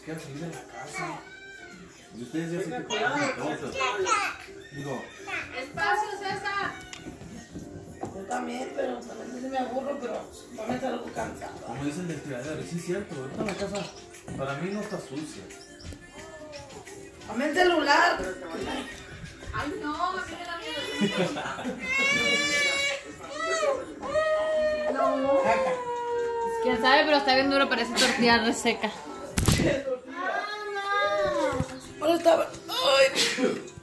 quiero salir de la casa. Y ustedes ya se te conocen todo. Digo, Espacio, César. Yo también, pero también se me aburro, pero también salgo cansada. como dicen del tiradero, sí es cierto, ahorita la casa para mí no está sucia. Dame el celular. Ay, no, mira. No. Caca. Quién sabe, pero está bien duro, parece tortilla reseca. Ahora estaba. Ay.